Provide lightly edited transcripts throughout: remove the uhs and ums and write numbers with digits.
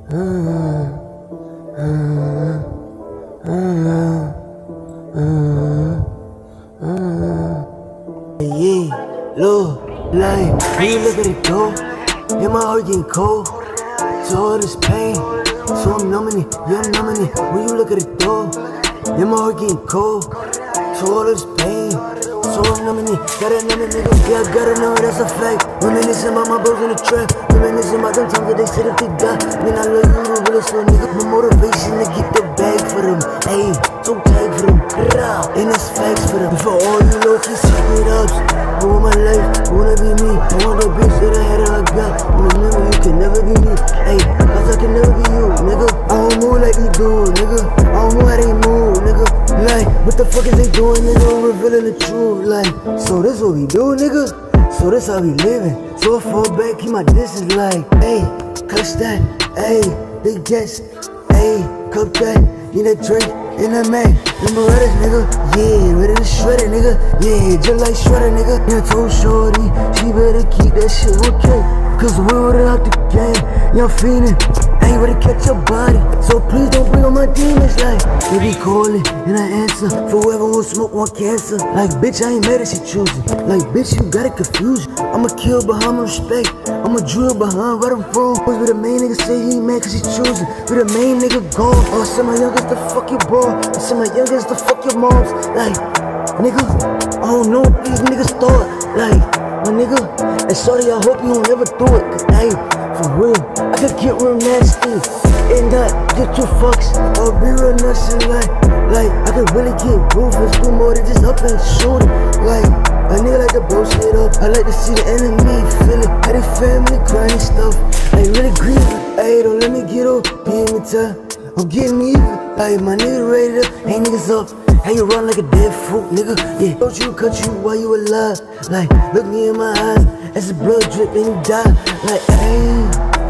Yeah, look, like, when you look at it go, yeah, my heart getting cold. So all this pain, so I'm numbing it, yeah, I'm numbing it. When you look at it go, yeah, my heart getting cold. So all this pain, so I'm numbing it. Gotta numb it, nigga, yeah, I gotta know it, that's a fact. Reminiscing about my bros in the trap, reminiscing about them times that they said if they die. Man, I love you, the realest little nigga. My motivation to get the bag for them, ayy, so tag for them, and that's facts for them. For all you low-key secret ups, I want my life, I wanna be me. I want the bitch that I had all I got. Remember, you can never be me, ayy, cause I can never be you, nigga. I don't move like you do, nigga. I don't know how they move, nigga. Like, what the fuck is they doing, nigga? Revealing the truth, like, so this what we do, nigga? So this how we living. So I fall back, keep my distance, like, ayy, clutch that, ayy, big guess, ayy, cup that, need a drink, in a man, remember this, nigga, yeah, ready to shred it, nigga, yeah, just like shredder, nigga. Yeah, I told shorty, she better keep that shit okay, cause we were out the game, yeah, I'm feeling, ain't ready to catch your body, so please don't bring on my demons, like, they be calling, and I answer, for whoever won't smoke want cancer, like, bitch, I ain't mad at she choosing, like, bitch, you got it confused, I'ma kill behind my respect, I'ma drill behind right and wrong, always be the main nigga say he ain't mad cause he choosing, be the main nigga gone, oh, I said my youngest the fuck your bro, I said my youngest the fuck your moms, like, nigga, I don't know what these niggas thought, like, my nigga, and sorry, I hope you don't ever do it, cause, hey, for real, I could get real nasty, and not get two fucks, or be real nuts and like, I could really get ruthless, do more than just up and shoot it, like, a nigga like to blow shit up, I like to see the enemy feel it, had a family crying stuff, like really grieving, hey, don't let me get up, give me time, I'm getting even, like, my nigga ready to hang niggas up, how you run like a dead fruit, nigga, yeah, don't you cut you while you alive, like, look me in my eyes, as the blood drip and you die, like, hey,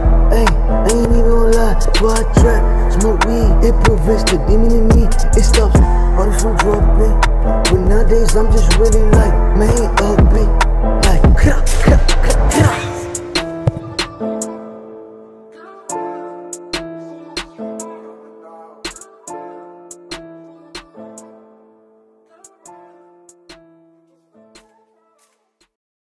I ain't even gonna lie, before I trap, smoke weed, it prevents the demon in me, it stops all this from dropping, but nowadays I'm just really like, man, upbeat, like,